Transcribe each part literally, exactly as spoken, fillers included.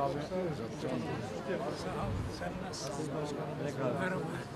abi. Sen nasılsın? Merhaba.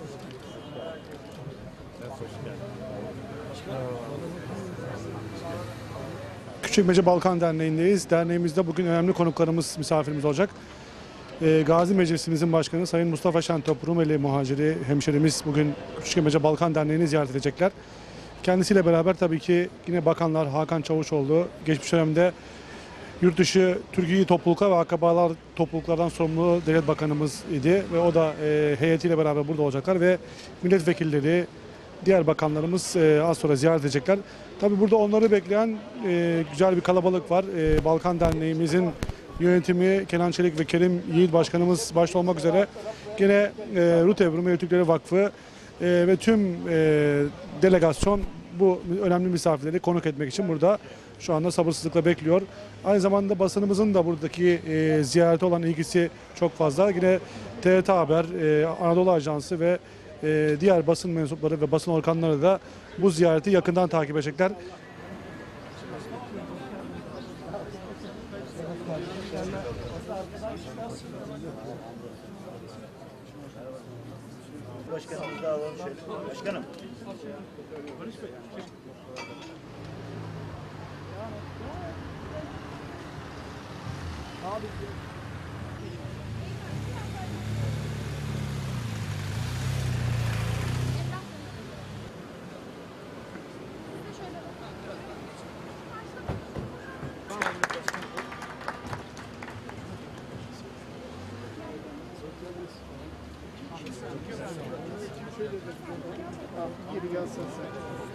Küçükmece Balkan Derneği'ndeyiz. Derneğimizde bugün önemli konuklarımız, misafirimiz olacak. Ee, Gazi Meclisimizin Başkanı Sayın Mustafa Şentop, Rumeli muhaciri hemşerimiz bugün Küçükmece Balkan Derneği'ni ziyaret edecekler. Kendisiyle beraber tabii ki yine bakanlar Hakan Çavuşoğlu, geçmiş dönemde yurt dışı Türkiye topluluklar ve akrabalar topluluklardan sorumlu devlet bakanımız idi ve o da e, heyetiyle beraber burada olacaklar ve milletvekilleri, diğer bakanlarımız e, az sonra ziyaret edecekler. Tabii burada onları bekleyen e, güzel bir kalabalık var. E, Balkan Derneğimizin yönetimi Kenan Çelik ve Kerim Yiğit Başkanımız başta olmak üzere gene e, RUTEV, Rumeli Türkleri Vakfı e, ve tüm e, delegasyon bu önemli misafirleri konuk etmek için burada şu anda sabırsızlıkla bekliyor. Aynı zamanda basınımızın da buradaki e, ziyarete olan ilgisi çok fazla. Yine T R T Haber, e, Anadolu Ajansı ve e, diğer basın mensupları ve basın organları da bu ziyareti yakından takip edecekler. Başkanımız da alalım şöyle. Başkanım. Abi. Geri gelsin sen.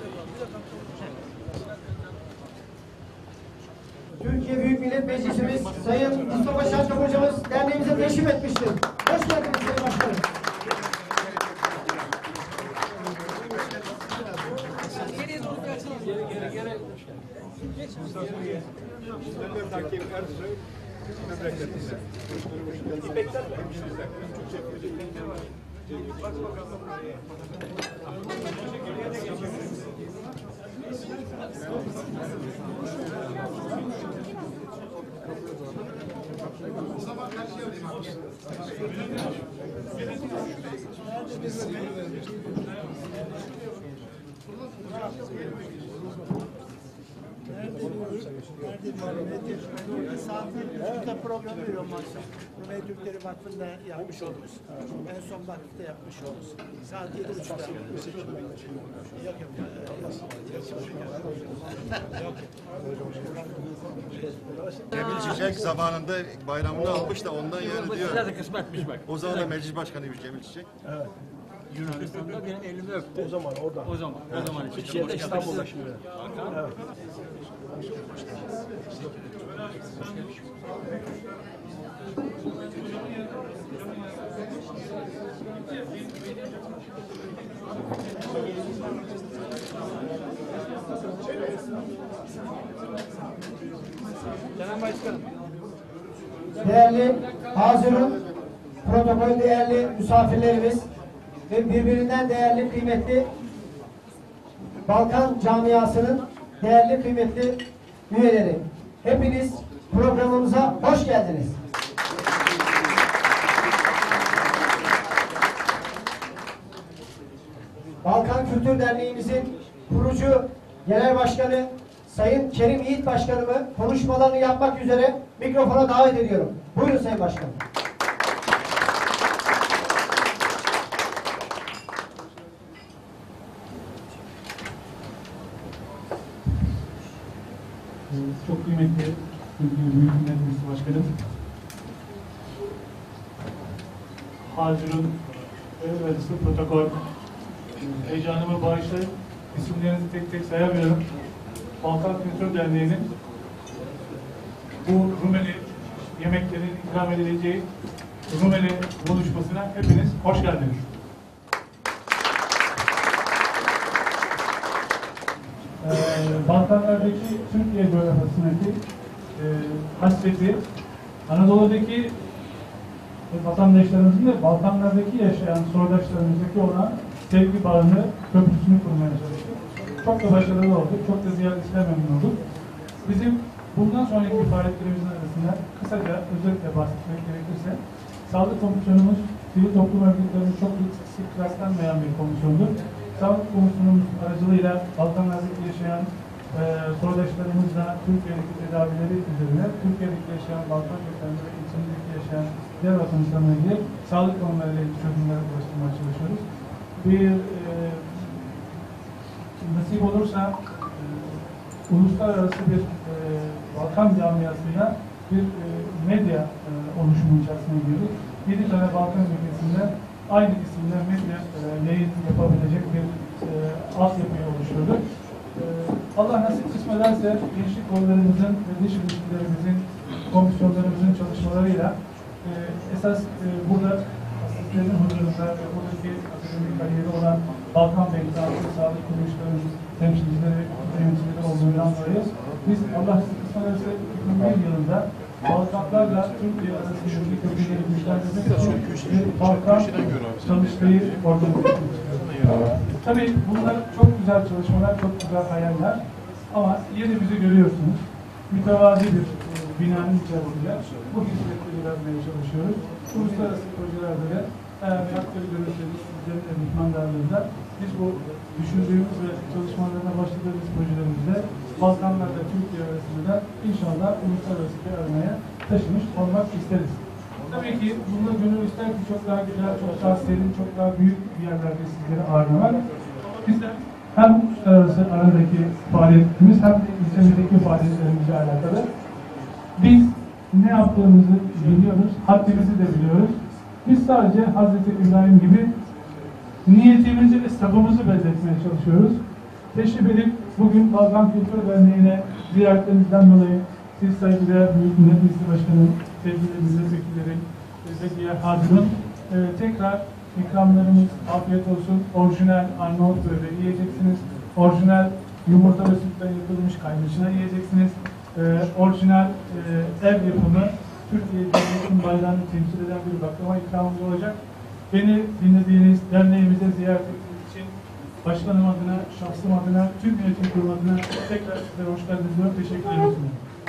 Türkiye Büyük Millet Meclisimiz Sayın Mustafa Şentop hocamız derneğimize teşrif etmiştir. Hoş geldiniz Sayın Başkanım. Kitap programı veriyorum akşam. Rumeli Türkleri Vakfı'nda yapmış oldunuz. En son vakıfta yapmış oldunuz. Saat yedi buçukta. Yok yok. Cemil Çiçek zamanında bayramını almış da ondan yani diyor. Biraz da kısmetmiş bak. O zaman da meclis başkanıymış Cemil Çiçek. Evet. Yunanistan'da benim elimi öptü. O zaman orada. O zaman. O zaman için. Türkiye'de İstanbul'da şimdi. Evet. Kenan Başkanım. Değerli hazırın, protokol değerli misafirlerimiz ve birbirinden değerli kıymetli Balkan camiasının değerli kıymetli üyeleri. Hepiniz programımıza hoş geldiniz. Balkan Kültür Derneğimizin kurucu genel başkanı Sayın Kerim Yiğit Başkanımı konuşmalarını yapmak üzere mikrofona davet ediyorum. Buyurun Sayın Başkanım. Çok kıymetli Türkiye Büyük Millet Meclisi Başkanım, Hacır'ın Meclisi protokol heyecanımı bağışlayıp isimlerinizi tek tek sayamıyorum. Balkan Kültür Derneği'nin bu Rumeli yemeklerin ikram edileceği Rumeli buluşmasına hepiniz hoş geldiniz. Ee, Balkanlardaki Türkiye coğrafyasındaki e, hasreti, Anadolu'daki vatandaşlarımızın da Balkanlardaki yaşayan soydaşlarımızdaki olan sevgi bağını, köprüsünü kurmaya çalıştık. Çok da başarılı olduk, çok da ziyaretçiler memnun olduk. Bizim bundan sonraki faaliyetlerimizin arasında üzerinden kısaca özetle bahsetmek gerekirse, Sağlık Komisyonumuz sivil toplum örgütlerinin çok sık rastlanmayan bir komisyondur. Sağlık Komisyonumuz aracılığıyla Balkanlardaki yaşayan e, soydaşlarımızla Türkiye'deki tedavileri üzerine, Türkiye'deki yaşayan Balkan kökenli ve içindeki yaşayan diğer vatandaşlarına ilgili sağlık konularıyla ilgili çözümlere ulaştırmaya çalışıyoruz. Bir e, nasip olursa e, uluslararası bir e, Balkan camiasıyla bir e, medya e, oluşumu içerisine girdik. Yedi tane Balkan ülkesinde aynı isimle medya e, yayın yapabilecek bir e, altyapıyı oluşturduk. E, Allah nasip kısmederse gençlik kollarımızın ve dış ilişkilerimizin, komisyonlarımızın çalışmalarıyla e, esas e, burada asistlerin huzurunda ve buradaki akademik kariyeri olan Balkan Beklentisi, sağlık kuruluşlarının temsilcileri, yöneticileri olduğundan dolayı biz Allah nasip kısmederse iki bin bir yılında Balkanlarla Türkiye arasındaki köprüleri güçlendirmek için bir Balkan çalıştayı organize etmek istiyoruz. Tabii bunlar çok güzel çalışmalar, çok güzel hayaller ama yine bizi görüyorsunuz. Mütevazi bir e, binanın içerisinde bu hizmetleri vermeye çalışıyoruz. Uluslararası projelerde de eğer takdir görürseniz sizlerin de mihmandarlığında biz bu düşündüğümüz ve çalışmalarına başladığımız projelerimizde Balkanlarla Türkiye arasında da inşallah uluslararası bir aramaya taşımış olmak isteriz. Tabii ki bununla gönül ister ki çok daha güzel, çok daha serin, çok daha büyük bir yerlerde sizleri ağırlamak. Biz de hem uluslararası aradaki faaliyetimiz hem de ülkemizdeki faaliyetlerimizle alakalı. Biz ne yaptığımızı biliyoruz, haddimizi de biliyoruz. Biz sadece Hazreti İbrahim gibi niyetimizi ve sabımızı belirtmeye çalışıyoruz. Teşrif edip bugün Balkan Kültür Derneği'ne ziyaretlerinizden dolayı siz saygıdeğer Büyük Millet Meclisi Başkanı, sevgili milletvekilleri, Zekiye Hazır'ın e, tekrar ikramlarımız afiyet olsun. Orijinal Arnavut böreği yiyeceksiniz. Orijinal yumurta ve sütten yapılmış kaymışına yiyeceksiniz. E, orijinal e, ev yapımı Türkiye Cumhuriyeti'nin bayrağını temsil eden bir baklava ikramımız olacak. Beni dinlediğiniz, derneğimize ziyaret ettiğiniz için başkanım adına, şahsım adına, tüm yönetim kurulu adına tekrar sizlere hoş geldiniz diyorum. Teşekkür ederim.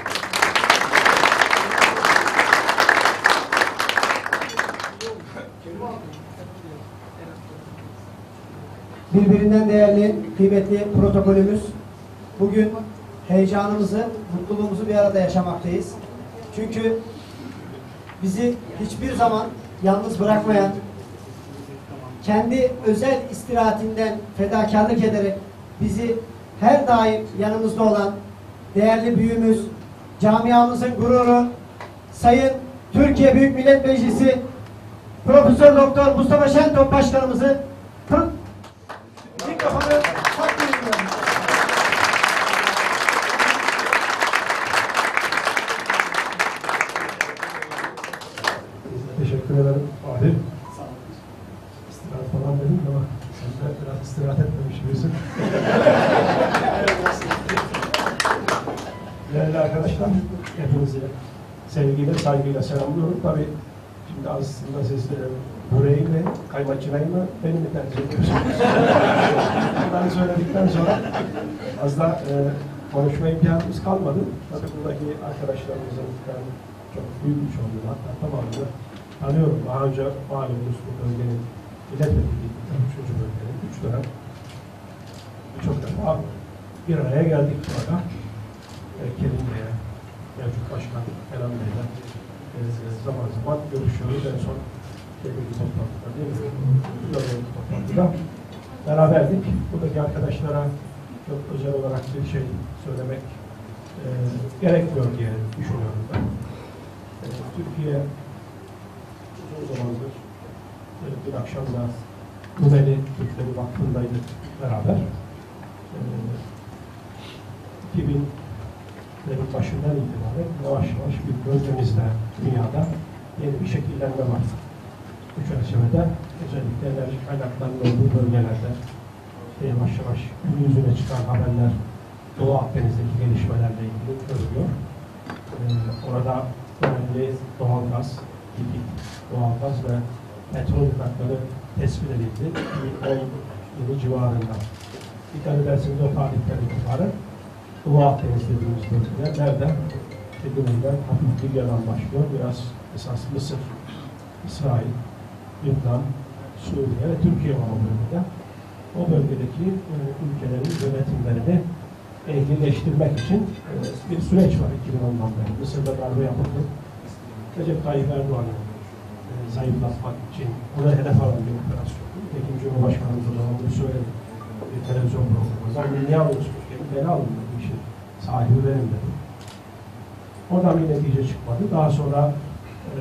Birbirinden değerli, kıymetli protokolümüz. Bugün heyecanımızı, mutluluğumuzu bir arada yaşamaktayız. Çünkü bizi hiçbir zaman yalnız bırakmayan, kendi özel istirahatinden fedakarlık ederek bizi her daim yanımızda olan değerli büyüğümüz, camiamızın gururu, Sayın Türkiye Büyük Millet Meclisi Profesör Doktor Mustafa Şentop Başkanımızı mikrofonu takdim ediyorum. Teşekkür ederim Adil. İstirahat falan dedim ama sen de biraz istirahat etmemiş gibisin. Değerli arkadaşlar, hepinizi sevgiyle, saygıyla selamlıyorum. Tabii şimdi aslında siz de böreği mi, kaymakçılayı mı, beni mi tercih ediyorsunuz? Bunları söyledikten sonra az da e, konuşma imkanımız kalmadı. Tabii buradaki arkadaşlarımızın ben çok büyük bir çoğunluğu, hatta tamamını tanıyorum. Daha önce malumunuz bu bölgenin milletvekiliydi, üçüncü bölgenin, üç dönem birçok defa bir araya geldik burada. E, Kerim Bey'e, mevcut başkan Kenan Bey'le e, zaman zaman görüşüyoruz. En son bir toplantıda değil mi? Bir toplantıda beraberdik. Buradaki arkadaşlara çok özel olarak bir şey söylemek e, gerekmiyor diye düşünüyorum ben. E, Türkiye uzun zamandır e, bir akşam da Rumeli Türkleri Vakfı'ndaydık beraber. E, iki binlerin başından itibaren yavaş yavaş bir bölgemizde, dünyada yeni bir şekillenme var. Bu çerçevede özellikle enerji kaynaklarının olduğu bölgelerde yavaş yavaş gün yüzüne çıkan haberler Doğu Akdeniz'deki gelişmelerle ilgili görülüyor. Ee, orada önemli doğalgaz, likit doğalgaz ve petrol yatakları tespit edildi. iki bin on yılı civarında. Dikkat edersiniz o tarihten itibaren Doğu Akdeniz dediğimiz bölgeler nerede? işte güneyden hafif Libya'dan başlıyor. Biraz esas Mısır, İsrail, Lübnan, Suriye ve Türkiye var o bölgede. O bölgedeki e, ülkelerin yönetimlerini ehlileştirmek için e, bir süreç var iki bin ondan beri. Mısır'da darbe yapıldı. Recep Tayyip Erdoğan'ı e, zayıflatmak için ona hedef alan bir operasyon. Peki Cumhurbaşkanımız o zaman bunu söyledi. Bir televizyon programı. Zaten niye alıyorsunuz? Gelin beni alın dedi. Bu işin sahibi benim dedi. Oradan bir netice çıkmadı. Daha sonra e,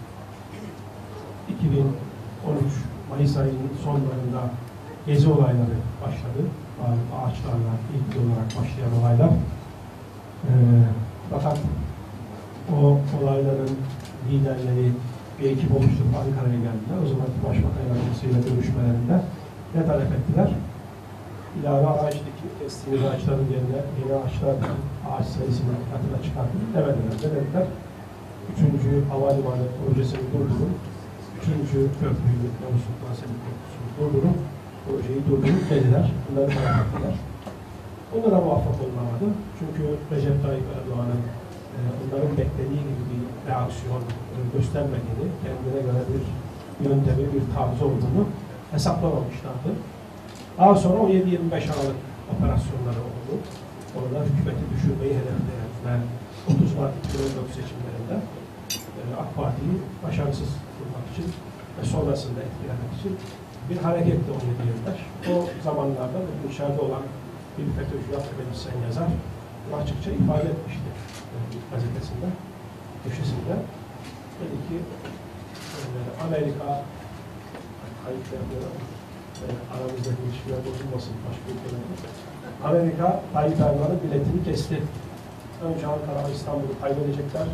iki bin on üç Mayıs ayının sonlarında gezi olayları başladı. Bazı ağaçlarla ilgili olarak başlayan olaylar. E, fakat o olayların liderleri bir ekip oluşturup Ankara'ya geldiler. O zamanki Başbakan Yardımcısıyla görüşmelerinde ne talep ettiler? İlave ağaç dikimi, kestiğimiz ağaçların yerine yeni ağaçlar, ağaç sayısını katına çıkarttık demediler. Ne dediler? Üçüncü havalimanı projesini durdurun. Üçüncü köprüyü, Yavuz Sultan Selim Köprüsü'nü durdurun. Projeyi durdurun dediler. Bunları talep ettiler. Bunlara muvaffak olunamadı. Çünkü Recep Tayyip Erdoğan'ın e, onların beklediği gibi bir reaksiyon e, göstermediğini, kendine göre bir yöntemi, bir tarzı olduğunu hesaplamamışlardı. Daha sonra on yedi yirmi beş Aralık operasyonları oldu. Orada hükümeti düşürmeyi hedefleyen ve otuz Mart iki bin on dört seçimlerinde e, AK Parti'yi başarısız kılmak için ve sonrasında etkilemek için bir hareketti on yedi yirmi beş. O zamanlarda dışarıda olan bir FETÖ'cü Abdülhamid Sen yazar açıkça ifade etmişti e, gazetesinde, köşesinde. Dedi ki e, Amerika kayıt yapıyor. Aramızdaki ilişkiler bozulmasın başka ülkelerde. Amerika Tayyip Erdoğan'ın biletini kesti. Önce Ankara ve İstanbul'u kaybedecekler.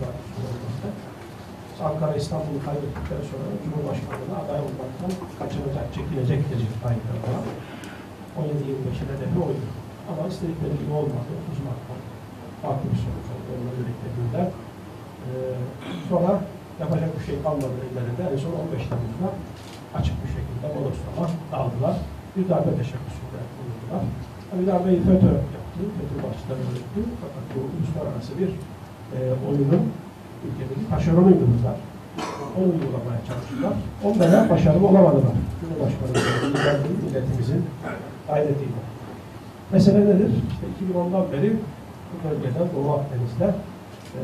Ankara İstanbul'u kaybettikten sonra Cumhurbaşkanlığı'na aday olmaktan kaçınacak, çekilecek diyecek Tayyip Erdoğan. on yedi yirmi beş'in hedefi oydu. Ama istedikleri gibi olmadı. otuz Mart'ta farklı bir sonuç oldu. Onları beklediğinden. Ee, sonra yapacak bir şey kalmadı ellerinde. En son on beş Temmuz'da açık bir şekilde bodoslama aldılar. Bir darbe teşebbüsünde bulundular. Bir darbeyi FETÖ yaptı, FETÖ başçıları yönetti. Fakat bu uluslararası bir e, oyunun ülkedeki taşeronuydu bunlar. Onu uygulamaya çalıştılar. Onlara başarılı olamadılar. Cumhurbaşkanımızın, milletimizin gayretiyle. Mesele nedir? İşte iki bin ondan beri bu bölgeden Doğu Akdeniz'de e,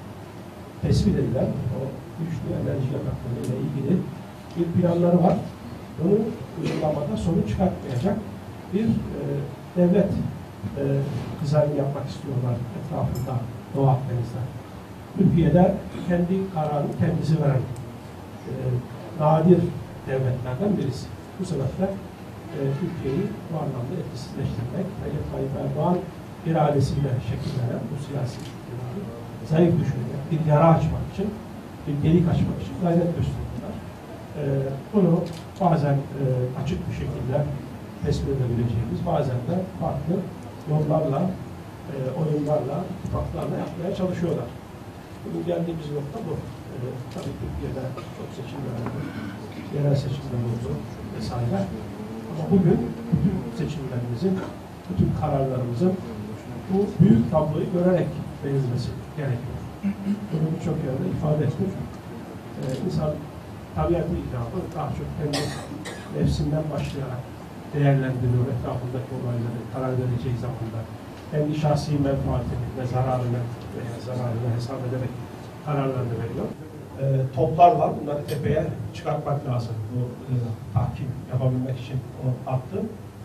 tespit edilen o güçlü enerji yakıtları ile ilgili bir planları var. Bunu uygulamada sorun çıkartmayacak bir e, devlet e, dizaynı yapmak istiyorlar etrafında Doğu Akdeniz'de. Türkiye'de kendi kararını kendisi veren e, nadir devletlerden birisi. Bu sebeple e, Türkiye'yi bu anlamda etkisizleştirmek, Recep Tayyip Erdoğan iradesiyle şekillenen bu siyasi iktidarı zayıf düşürmek, bir yara açmak için, bir delik açmak için gayret gösteriyorlar. E, bunu bazen e, açık bir şekilde tespit edebileceğimiz, bazen de farklı yollarla, e, oyunlarla, ittifaklarla yapmaya çalışıyorlar. Bugün geldiğimiz nokta bu. E, tabii Türkiye'de çok seçimler oldu, yerel seçimler oldu vesaire. Ama bugün bütün seçimlerimizin, bütün kararlarımızın bu büyük tabloyu görerek verilmesi gerekiyor. Bunu birçok yerde ifade ettik. E, insan tabiatı icabı daha çok kendi nefsinden başlayarak değerlendiriyor etrafındaki olayları karar vereceği zamanda. Kendi şahsi menfaatini ve zararını veya zararını hesap ederek kararlarını veriyor. E, toplar var, bunları tepeye çıkartmak lazım. Bu e, tahkim yapabilmek için o attı.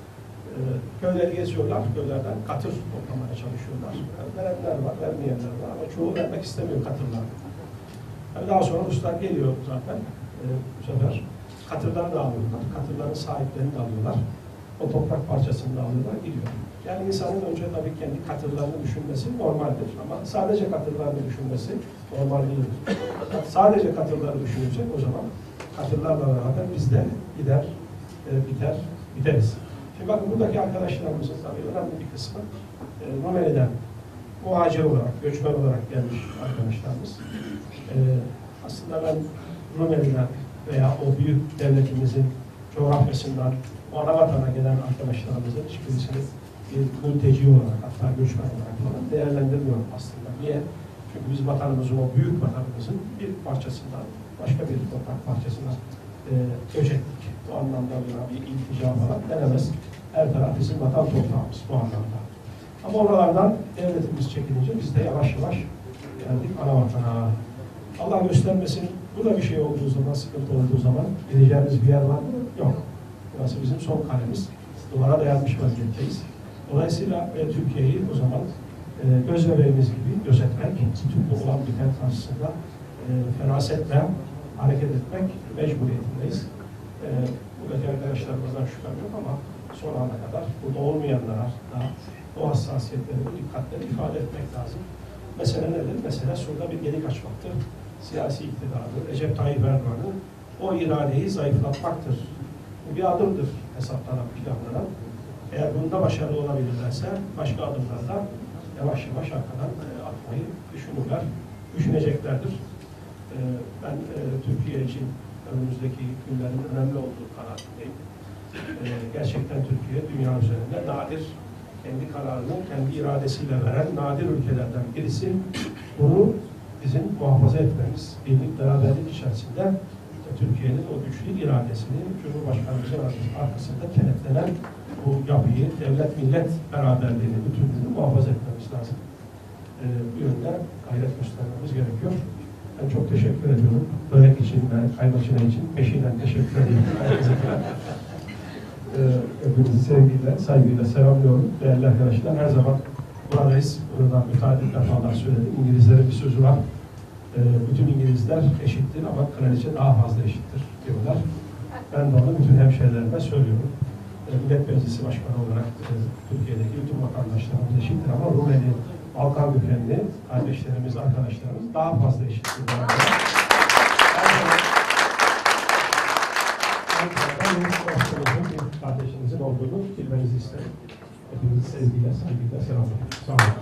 E, köyleri geziyorlar, köylerden katır toplamaya çalışıyorlar. Yani verenler var, vermeyenler var ama çoğu vermek istemiyor katırlarını. Yani daha sonra Ruslar geliyor zaten. E, bu sefer katırlarını da alıyorlar, katırların sahiplerini de alıyorlar. O toprak parçasını da alıyorlar, gidiyor. Yani insanın önce tabii kendi katırlarını düşünmesi normaldir ama sadece katırlarını düşünmesi normal değildir. Sadece katırları düşünecek o zaman katırlarla beraber biz de gider, e, biter, biteriz. Şimdi bakın buradaki arkadaşlarımızın tabii önemli bir kısmı e, Rumeli'den muhacir olarak, göçmen olarak gelmiş arkadaşlarımız. E, aslında ben Rumeli'den veya o büyük devletimizin coğrafyasından o ana vatana gelen arkadaşlarımızın hiçbirisini bir mülteci olarak, hatta göçmen olarak falan değerlendirmiyorum aslında. Niye? Çünkü biz vatanımızın, o büyük vatanımızın bir parçasından başka bir toprak parçasına e, göç ettik. Bu anlamda buna bir iltica falan denemez. Her taraf bizim vatan toprağımız bu anlamda. Ama oralardan devletimiz çekilince biz de yavaş yavaş geldik ana vatana. Allah göstermesin, bu da bir şey olduğu zaman, sıkıntı olduğu zaman gideceğimiz bir yer var mı? Yok. Burası bizim son kalemiz. Duvara dayanmış vaziyetteyiz. Dolayısıyla e, Türkiye'yi o zaman e, göz bebeğimiz gibi gözetmek, bütün bu olan biten karşısında e, ferasetle hareket etmek mecburiyetindeyiz. E, buradaki arkadaşlarımızdan şüphem yok ama son ana kadar burada olmayanlara da o hassasiyetleri, bu dikkatleri ifade etmek lazım. Mesele nedir? Mesele şurada bir gedik açmaktır. Siyasi iktidarı, Recep Tayyip Erdoğan'ın o iradeyi zayıflatmaktır. Bu bir adımdır hesaplanan, planlanan. Eğer bunda başarılı olabilirlerse başka adımlarda yavaş yavaş arkadan e, atmayı düşünürler, düşüneceklerdir. E, ben e, Türkiye için önümüzdeki günlerin önemli olduğu kanaatindeyim. E, gerçekten Türkiye dünya üzerinde nadir, kendi kararını kendi iradesiyle veren nadir ülkelerden birisi. Bunu bizim muhafaza etmemiz, birlik beraberlik içerisinde Türkiye'nin o güçlü iradesini Cumhurbaşkanımızın arkasında kenetlenen bu yapıyı, devlet-millet beraberliğini, bütünlüğünü muhafaza etmemiz lazım. Ee, bu yönde gayret göstermemiz gerekiyor. Ben çok teşekkür ediyorum. Börek için ve kaymaçına için peşinden teşekkür ediyorum. ee, hepinizi sevgiyle, saygıyla selamlıyorum. Değerli arkadaşlar, her zaman buradayız. Buradan müteahhit defalar söyledim. İngilizlerin bir sözü var. E, bütün İngilizler eşittir ama kraliçe daha fazla eşittir diyorlar. Ben de onu bütün hemşehrilerime söylüyorum. E, Millet Meclisi Başkanı olarak e, Türkiye'deki bütün vatandaşlarımız eşittir ama Rumeli, Balkan kökenli kardeşlerimiz, arkadaşlarımız daha fazla eşittir. Bir kardeşinizin olduğunu bilmenizi isterim. Hepinizi sevgiyle, saygıyla selamlıyorum. Sağ olun.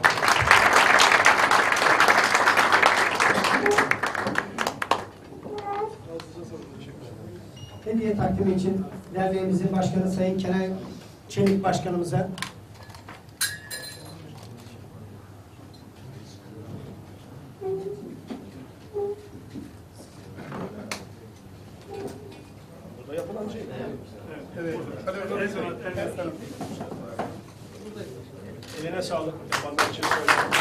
Hediye takdimi için derneğimizin başkanı Sayın Kenan Çelik Başkanımıza Burada yapılan şey. Evet. Evet. Eline sağlık. Yapanlar için söylüyorum.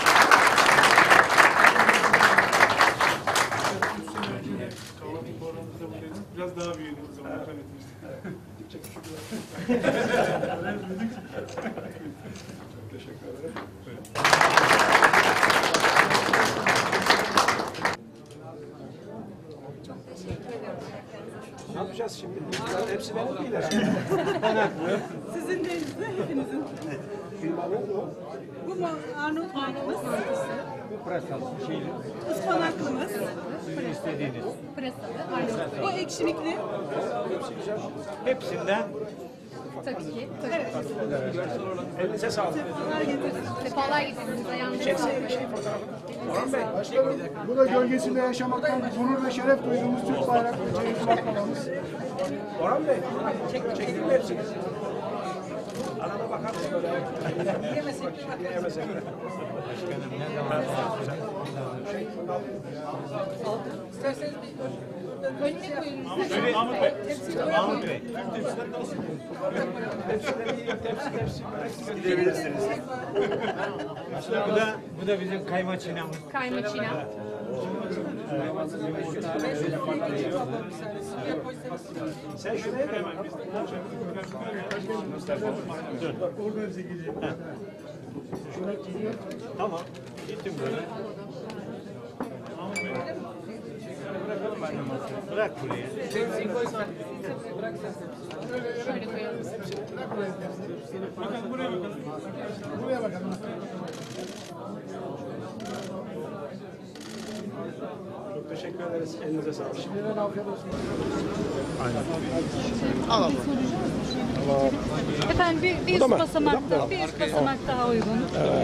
Biraz daha büyüdü o zaman. Çok teşekkür ederim. Ne yapacağız şimdi? Hepsi benim değil herhalde. Sizin değil, hepinizin. Bu mu Arnavut maymamız? Pırasalı şeyli. Ispanaklımız. Sizin istediğiniz. Pırasalı, Arnavut. Bu ekşilikli. Hepsinden Tabii ki. Evet. Elinize sağlık. Sefalar getirdiniz. Sefalar getirdiniz. Ayağınıza sağlık. Başkanım, bu da gölgesinde yaşamaktan gurur ve şeref duyduğumuz Türk bayraklı çeyizli baklavamız. Orhan Bey, çektin mi hepsini? Arada bakar mısın böyle? Yiyemesek. Yiyemesek. başkanım ne zaman İsterseniz bir Önüne koyun. Mahmut Bey. Mahmut Bey. Gidebilirsiniz. Bu da bu da bizim kayma çinamız. Kayma çiğnem. Sen şuraya da hemen. Tamam. Gittim böyle. Bırak buraya. Şöyle koyalım. Bakın buraya bakalım. Buraya bakalım. Çok teşekkür ederiz. Elinize sağlık. Şimdiden afiyet olsun. Efendim bir, bir üst basamak daha, bir üst basamak daha uygun.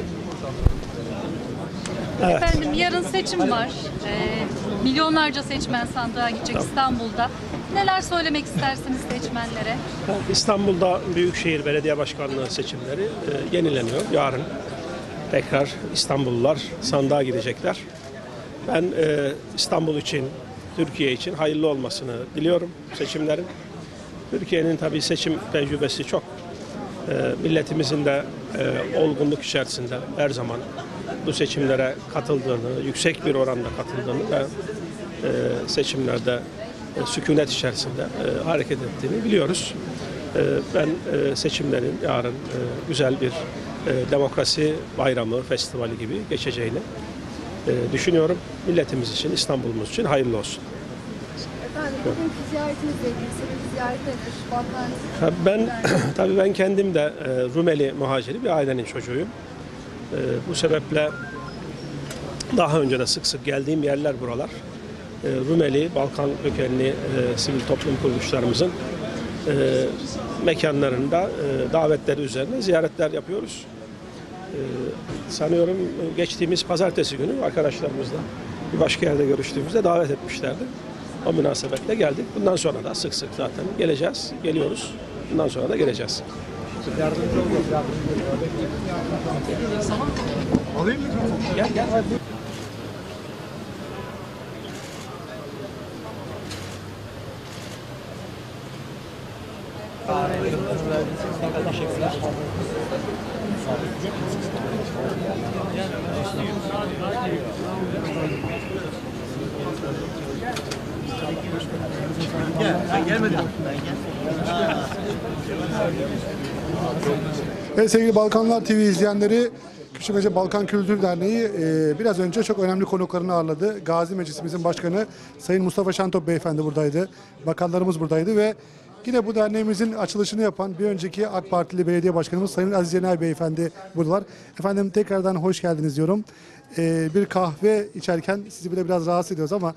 Efendim yarın seçim var. Ee, milyonlarca seçmen sandığa gidecek İstanbul'da. Neler söylemek istersiniz seçmenlere? İstanbul'da Büyükşehir Belediye Başkanlığı seçimleri e, yenileniyor yarın. tekrar İstanbullular sandığa gidecekler. Ben e, İstanbul için, Türkiye için hayırlı olmasını diliyorum seçimlerin. Türkiye'nin tabii seçim tecrübesi çok. E, milletimizin de e, olgunluk içerisinde her zaman bu seçimlere katıldığını, yüksek bir oranda katıldığını ve e, seçimlerde e, sükunet içerisinde e, hareket ettiğini biliyoruz. E, ben e, seçimlerin yarın e, güzel bir e, demokrasi bayramı, festivali gibi geçeceğini e, düşünüyorum. Milletimiz için, İstanbul'umuz için hayırlı olsun. Efendim bugünkü ziyaretinizle ilgili sebebi ziyaret nedir? Balkan Ha, Ben tabii ben kendim de e, Rumeli muhaciri bir ailenin çocuğuyum. E, bu sebeple daha önce de sık sık geldiğim yerler buralar. E, Rumeli, Balkan kökenli e, sivil toplum kuruluşlarımızın e, mekanlarında e, davetleri üzerine ziyaretler yapıyoruz. E, sanıyorum geçtiğimiz pazartesi günü arkadaşlarımızla bir başka yerde görüştüğümüzde davet etmişlerdi. O münasebetle geldik. Bundan sonra da sık sık zaten geleceğiz, geliyoruz. Bundan sonra da geleceğiz. Alayım mı? Gel gel. Evet sevgili Balkanlar T V izleyenleri, Küçükmece Balkan Kültür Derneği e, biraz önce çok önemli konuklarını ağırladı. Gazi Meclisimizin başkanı Sayın Mustafa Şentop Beyefendi buradaydı. Bakanlarımız buradaydı ve yine bu derneğimizin açılışını yapan bir önceki AK Partili belediye başkanımız Sayın Aziz Cenay Beyefendi buradalar. Efendim tekrardan hoş geldiniz diyorum. E, bir kahve içerken sizi bile biraz rahatsız ediyoruz ama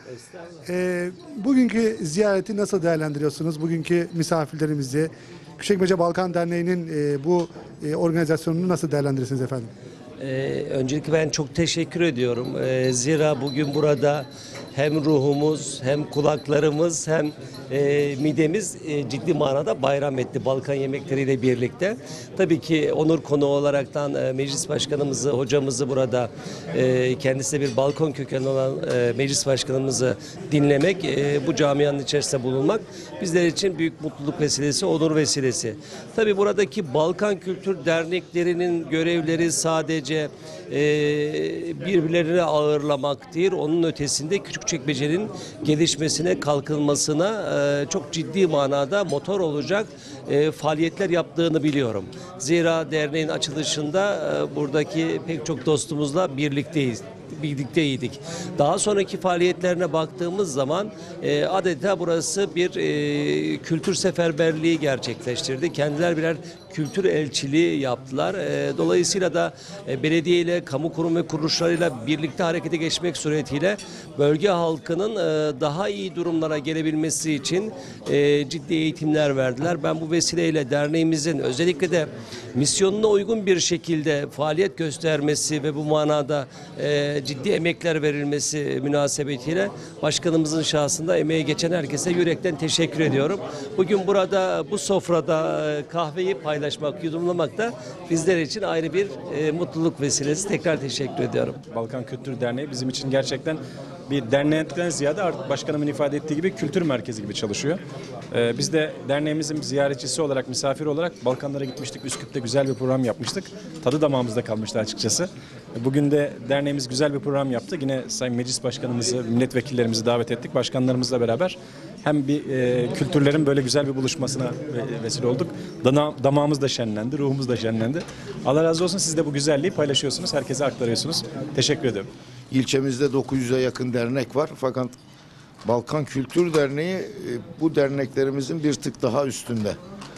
e, bugünkü ziyareti nasıl değerlendiriyorsunuz? Bugünkü misafirlerimizi, Küçükmece Balkan Derneği'nin e, bu e, organizasyonunu nasıl değerlendirirsiniz efendim? Ee, öncelikle ben çok teşekkür ediyorum. Ee, zira bugün burada hem ruhumuz hem kulaklarımız hem e, midemiz e, ciddi manada bayram etti Balkan yemekleriyle birlikte. Tabii ki onur konuğu olaraktan e, meclis başkanımızı, hocamızı burada e, kendisi de bir Balkan kökenli olan e, meclis başkanımızı dinlemek, e, bu camianın içerisinde bulunmak bizler için büyük mutluluk vesilesi, onur vesilesi. Tabii buradaki Balkan Kültür Derneklerinin görevleri sadece e, birbirlerini ağırlamak değil, onun ötesinde Küçükçekmece'nin gelişmesine, kalkınmasına e, çok ciddi manada motor olacak e, faaliyetler yaptığını biliyorum. Zira derneğin açılışında e, buradaki pek çok dostumuzla birlikteyiz. birlikteydik. Daha sonraki faaliyetlerine baktığımız zaman e, adeta burası bir e, kültür seferberliği gerçekleştirdi. Kendiler birer kültür elçiliği yaptılar. E, dolayısıyla da e, belediye ile, kamu kurum ve kuruluşlarıyla birlikte harekete geçmek suretiyle bölge halkının e, daha iyi durumlara gelebilmesi için e, ciddi eğitimler verdiler. Ben bu vesileyle derneğimizin özellikle de misyonuna uygun bir şekilde faaliyet göstermesi ve bu manada e, ciddi emekler verilmesi münasebetiyle başkanımızın şahsında emeği geçen herkese yürekten teşekkür ediyorum. Bugün burada bu sofrada kahveyi paylaşmak, yudumlamak da bizler için ayrı bir e, mutluluk vesilesi. Tekrar teşekkür ediyorum. Balkan Kültür Derneği bizim için gerçekten bir dernekten ziyade artık başkanımın ifade ettiği gibi kültür merkezi gibi çalışıyor. Ee, biz de derneğimizin ziyaretçisi olarak, misafir olarak Balkanlara gitmiştik. Üsküp'te güzel bir program yapmıştık. Tadı damağımızda kalmıştı açıkçası. Bugün de derneğimiz güzel bir program yaptı. Yine Sayın Meclis Başkanımızı, milletvekillerimizi davet ettik. Başkanlarımızla beraber hem bir e, kültürlerin böyle güzel bir buluşmasına vesile olduk. Dana, damağımız da şenlendi, ruhumuz da şenlendi. Allah razı olsun, siz de bu güzelliği paylaşıyorsunuz, herkese aktarıyorsunuz. Teşekkür ediyorum. İlçemizde dokuz yüze yakın dernek var fakat Balkan Kültür Derneği bu derneklerimizin bir tık daha üstünde.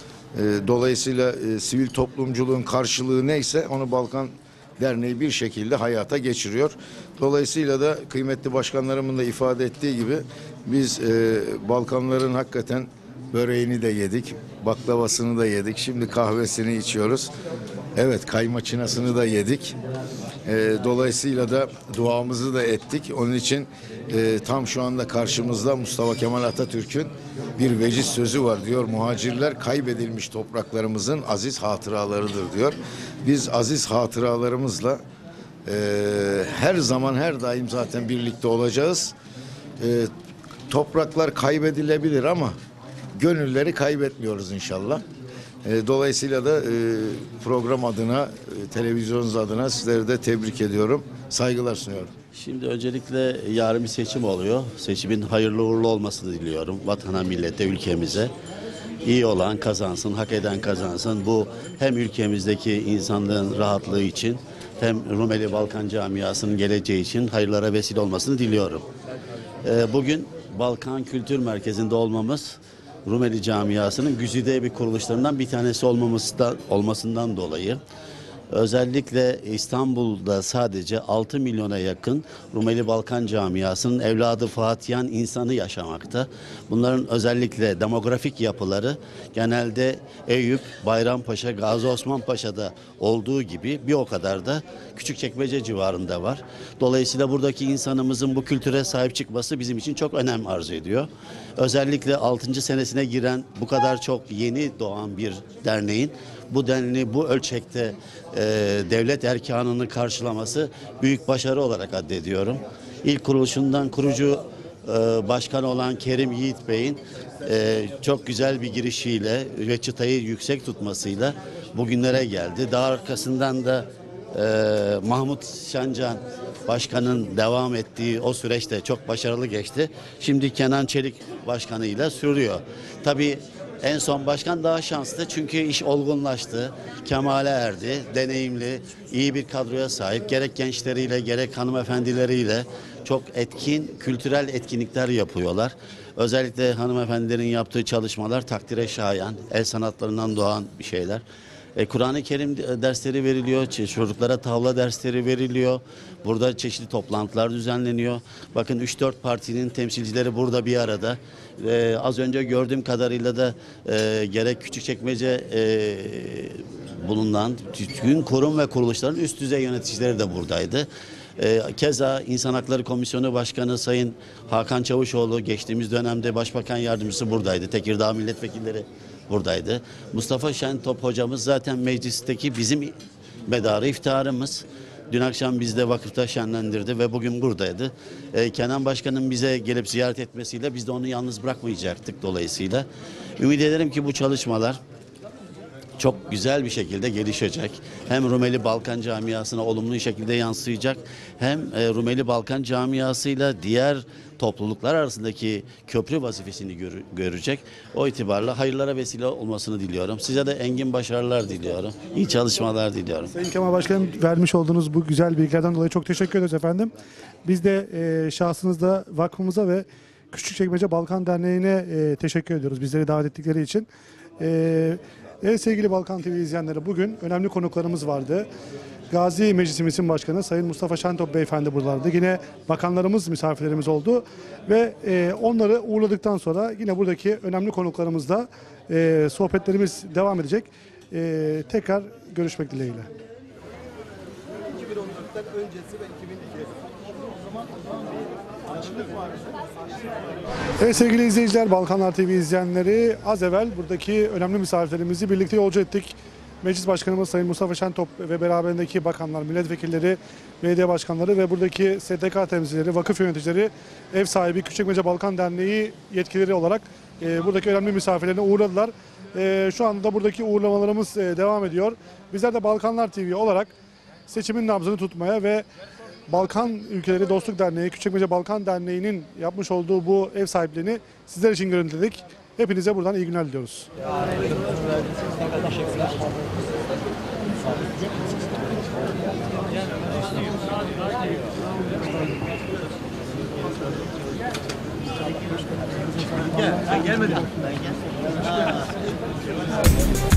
Dolayısıyla sivil toplumculuğun karşılığı neyse onu Balkan Derneği bir şekilde hayata geçiriyor. Dolayısıyla da kıymetli başkanlarımın da ifade ettiği gibi biz Balkanların hakikaten böreğini de yedik, baklavasını da yedik, şimdi kahvesini içiyoruz. Evet, kaymaçınasını da yedik. E, dolayısıyla da duamızı da ettik. Onun için e, tam şu anda karşımızda Mustafa Kemal Atatürk'ün bir veciz sözü var diyor. Muhacirler kaybedilmiş topraklarımızın aziz hatıralarıdır diyor. Biz aziz hatıralarımızla e, her zaman her daim zaten birlikte olacağız. E, topraklar kaybedilebilir ama gönülleri kaybetmiyoruz inşallah. E, dolayısıyla da e, program adına, e, televizyonunuz adına sizleri de tebrik ediyorum. Saygılar sunuyorum. Şimdi öncelikle yarın bir seçim oluyor. Seçimin hayırlı uğurlu olmasını diliyorum. Vatana, millete, ülkemize. İyi olan kazansın, hak eden kazansın. Bu hem ülkemizdeki insanlığın rahatlığı için hem Rumeli Balkan camiasının geleceği için hayırlara vesile olmasını diliyorum. E, bugün Balkan Kültür Merkezi'nde olmamız Rumeli camiasının güzide bir kuruluşlarından bir tanesi olmamasından, olmasından dolayı özellikle İstanbul'da sadece altı milyona yakın Rumeli Balkan camiasının evladı Fatihan insanı yaşamakta. Bunların özellikle demografik yapıları genelde Eyüp, Bayrampaşa, Gazi Osman Paşa'da olduğu gibi bir o kadar da Küçükçekmece civarında var. Dolayısıyla buradaki insanımızın bu kültüre sahip çıkması bizim için çok önem arz ediyor. Özellikle altıncı senesine giren bu kadar çok yeni doğan bir derneğin bu denli bu ölçekte e, devlet erkanını karşılaması büyük başarı olarak addediyorum. İlk kuruluşundan kurucu e, başkan olan Kerim Yiğit Bey'in e, çok güzel bir girişiyle ve çıtayı yüksek tutmasıyla bugünlere geldi. Daha arkasından da e, Mahmut Şencan başkanın devam ettiği o süreçte çok başarılı geçti. Şimdi Kenan Çelik başkanıyla sürüyor. Tabii en son başkan daha şanslı çünkü iş olgunlaştı, kemale erdi, deneyimli, iyi bir kadroya sahip. Gerek gençleriyle gerek hanımefendileriyle çok etkin, kültürel etkinlikler yapıyorlar. Özellikle hanımefendilerin yaptığı çalışmalar takdire şayan, el sanatlarından doğan bir şeyler. E, Kur'an-ı Kerim dersleri veriliyor, çocuklara tavla dersleri veriliyor. Burada çeşitli toplantılar düzenleniyor. Bakın üç dört partinin temsilcileri burada bir arada. E, az önce gördüğüm kadarıyla da e, gerek Küçükçekmece e, bulunan tüm kurum ve kuruluşların üst düzey yöneticileri de buradaydı. E, keza İnsan Hakları Komisyonu Başkanı Sayın Hakan Çavuşoğlu geçtiğimiz dönemde Başbakan Yardımcısı buradaydı. Tekirdağ milletvekilleri buradaydı. Mustafa Şentop hocamız zaten meclisteki bizim medarı iftiharımız. Dün akşam bizde vakıfta şenlendirdi ve bugün buradaydı. Ee, Kenan Başkan'ın bize gelip ziyaret etmesiyle biz de onu yalnız bırakmayacaktık dolayısıyla. Ümit ederim ki bu çalışmalar çok güzel bir şekilde gelişecek. Hem Rumeli Balkan camiasına olumlu şekilde yansıyacak, hem e, Rumeli Balkan camiasıyla diğer topluluklar arasındaki köprü vazifesini gör, görecek. O itibarla hayırlara vesile olmasını diliyorum. Size de engin başarılar diliyorum. İyi çalışmalar diliyorum. Sayın Kemal Başkanım, vermiş olduğunuz bu güzel bilgilerden dolayı çok teşekkür ederiz efendim. Biz de e, şahsınızda vakfımıza ve Küçükçekmece Balkan Derneği'ne e, teşekkür ediyoruz bizleri davet ettikleri için. E, Evet sevgili Balkan T V izleyenleri, bugün önemli konuklarımız vardı. Gazi Meclisimizin Başkanı Sayın Mustafa Şentop Beyefendi buralardı. Yine bakanlarımız misafirlerimiz oldu ve e, onları uğurladıktan sonra yine buradaki önemli konuklarımızla e, sohbetlerimiz devam edecek. E, tekrar görüşmek dileğiyle. iki bin on dörtten öncesi ve iki bin iki. O zaman açlık var. Evet sevgili izleyiciler, Balkanlar T V izleyenleri, az evvel buradaki önemli misafirlerimizi birlikte yolcu ettik. Meclis Başkanımız Sayın Mustafa Şentop ve beraberindeki bakanlar, milletvekilleri, belediye başkanları ve buradaki S T K temsilcileri, vakıf yöneticileri, ev sahibi Küçükçekmece Balkan Derneği yetkilileri olarak e, buradaki önemli misafirlerini uğurladılar. E, şu anda buradaki uğurlamalarımız e, devam ediyor. Bizler de Balkanlar T V olarak seçimin nabzını tutmaya ve Balkan Ülkeleri Dostluk Derneği, Küçükçekmece Balkan Derneği'nin yapmış olduğu bu ev sahipliğini sizler için görüntüledik. Hepinize buradan iyi günler diliyoruz. Gel, ben gelmedim. Ben gel.